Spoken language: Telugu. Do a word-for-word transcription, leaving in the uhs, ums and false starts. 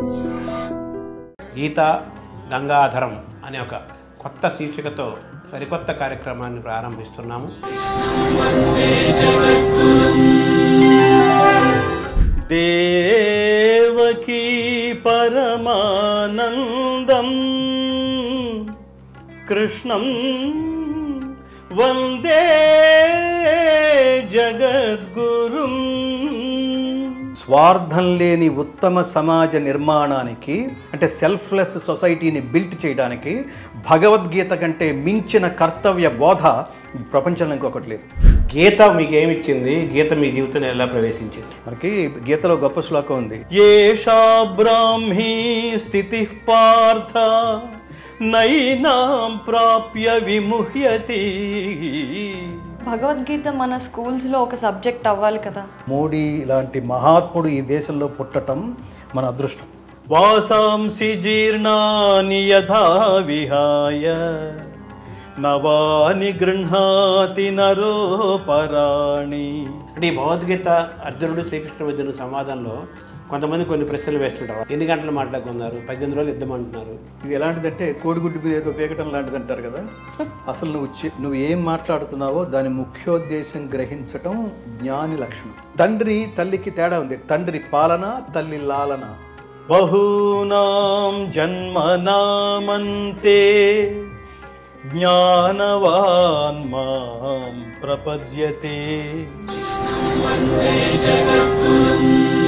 గీతా గంగాధరం అనే ఒక కొత్త శీర్షికతో సరికొత్త కార్యక్రమాన్ని ప్రారంభిస్తున్నాము. దేవకీ పరమానందం కృష్ణం వందే జగద్గురుం. స్వార్థం లేని ఉత్తమ సమాజ నిర్మాణానికి అంటే సెల్ఫ్లెస్ సొసైటీని బిల్ట్ చేయడానికి భగవద్గీత కంటే మించిన కర్తవ్య బోధ ప్రపంచంలో ఇంకొకటి లేదు. గీత మీకు ఏమిచ్చింది? గీత మీ జీవితంలో ఎలా ప్రవేశించింది? మనకి గీతలో గొప్ప శ్లోకం ఉంది, ఏషా బ్రాహ్మీ స్థితి పార్థ నైనాం ప్రాప్య విముహ్యతి. భగవద్గీత మన స్కూల్స్లో ఒక సబ్జెక్ట్ అవ్వాలి కదా. మోడీ లాంటి మహాత్ముడు ఈ దేశంలో పుట్టటం మన అదృష్టం. వాసాంసి జీర్ణాని యథా విహాయ నవాని గృహ్ణాతి నరోపరాణి. అంటే ఈ భగవద్గీత అర్జునుడు శ్రీకృష్ణ మధ్య సంవాదంలో కొంతమంది కొన్ని ప్రశ్నలు వేస్తుంటారు. ఎన్ని గంటలు మాట్లాడుకున్నారు, పద్దెనిమిది రోజులు యుద్ధం అంటున్నారు. ఇది ఎలాంటిదంటే కోడిగుడ్డు మీద ఏదో పీకటం లాంటిది అంటారు కదా. అసలు నువ్వు నువ్వు ఏం మాట్లాడుతున్నావో దాని ముఖ్యోద్దేశం గ్రహించటం జ్ఞాని లక్షణం. తండ్రి తల్లికి తేడా ఉంది. తండ్రి పాలన, తల్లి లాలన. బహూనాం జన్మనామంతే జ్ఞానవాన్ మాం ప్రపద్యతే.